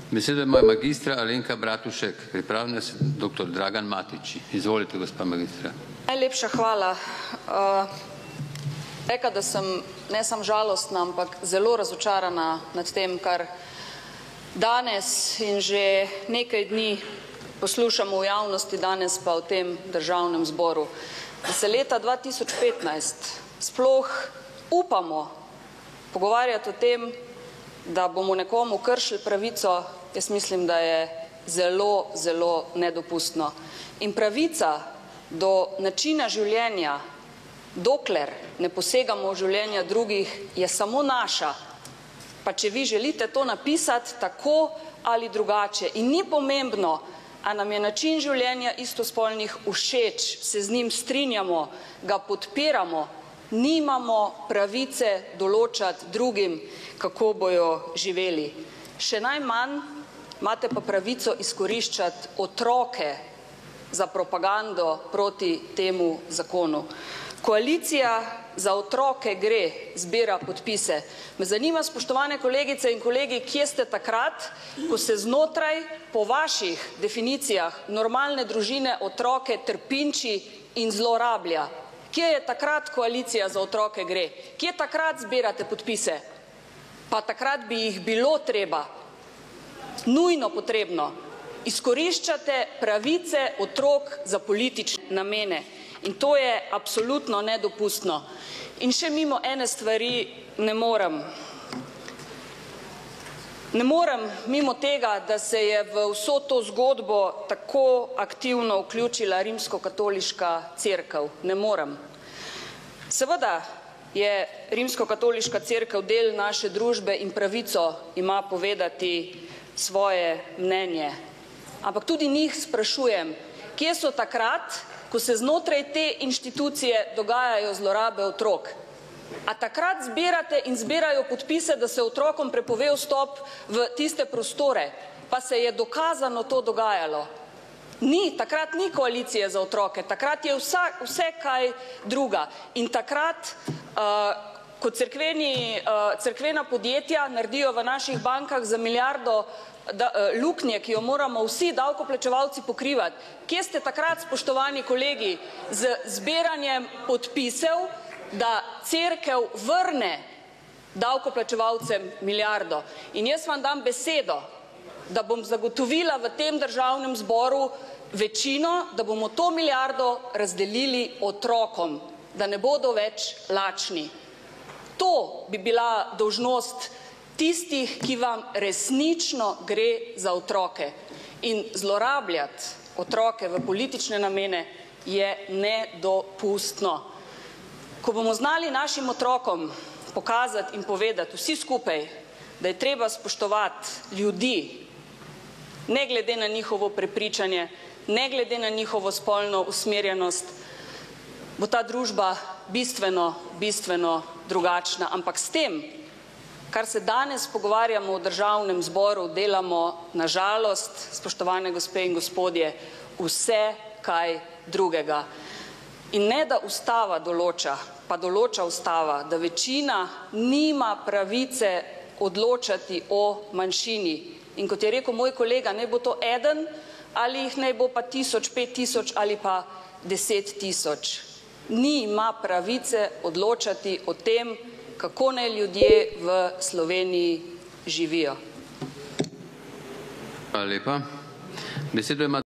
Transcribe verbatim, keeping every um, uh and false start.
Besedo ima magistra Alenka Bratušek, pripravlja se doktor Dragan Matić. Izvolite, gospa magistra. Najlepša hvala. Reka, da sem ne samo žalostna, ampak zelo razočarana nad tem, kar danes in že nekaj dni poslušamo v javnosti, danes pa v tem državnem zboru. Da se leta dva tisoč petnajst sploh upamo pogovarjati o tem, da bomo nekomu kršili pravico, jaz mislim, da je zelo, zelo nedopustno. In pravica do načina življenja, dokler ne posegamo v življenja drugih, je samo naša. Pa če vi želite to napisati tako ali drugače. In ni pomembno, a nam je način življenja istospolnih všeč, se z njim strinjamo, ga podpiramo, nimamo pravice določati drugim, kako bojo živeli. Še najmanj imate pa pravico izkoriščati otroke za propagando proti temu zakonu. Koalicija Za otroke gre, zbira podpise. Me zanima, spoštovane kolegice in kolegi, kje ste takrat, ko se znotraj po vaših definicijah normalne družine otroke trpinči in zlorablja. Kje je takrat koalicija Za otroke gre? Kje takrat zbirate podpise? Pa takrat bi jih bilo treba, nujno potrebno. Izkoriščate pravice otrok za politične namene. In to je absolutno nedopustno. In še mimo ene stvari ne morem. Ne morem mimo tega, da se je v vso to zgodbo tako aktivno vključila Rimskokatoliška cerkev. Ne morem. Seveda je Rimskokatoliška cerkev del naše družbe in pravico ima povedati svoje mnenje. Ampak tudi njih sprašujem, kje so takrat, ko se znotraj te inštitucije dogajajo zlorabe otrok. A takrat zbirate in zbirajo podpise, da se otrokom prepove vstop v tiste prostore, pa se je dokazano to dogajalo. Ni, takrat ni koalicije Za otroke, takrat je vsa, vse kaj druga. In takrat, uh, ko cerkveni, uh, cerkvena podjetja naredijo v naših bankah za milijardo Da, luknje, ki jo moramo vsi davkoplačevalci pokrivati. Kje ste takrat, spoštovani kolegi, z zbiranjem podpisev, da cerkev vrne davkoplačevalcem milijardo? In jaz vam dam besedo, da bom zagotovila v tem državnem zboru večino, da bomo to milijardo razdelili otrokom, da ne bodo več lačni. To bi bila dolžnost tistih, ki vam resnično gre za otroke. In zlorabljati otroke v politične namene je nedopustno. Ko bomo znali našim otrokom pokazati in povedati vsi skupaj, da je treba spoštovati ljudi, ne glede na njihovo prepričanje, ne glede na njihovo spolno usmerjenost, bo ta družba bistveno, bistveno drugačna. Ampak s tem, kar se danes pogovarjamo v državnem zboru, delamo na žalost, spoštovane gospe in gospodje, vse kaj drugega. In ne da ustava določa, pa določa ustava, da večina nima pravice odločati o manjšini. In kot je rekel moj kolega, naj bo to eden, ali jih naj bo pa tisoč, pet tisoč ali pa deset tisoč. Ni ima pravice odločati o tem, kako naj ljudje v Sloveniji živijo. Hvala lepa. Besedo ima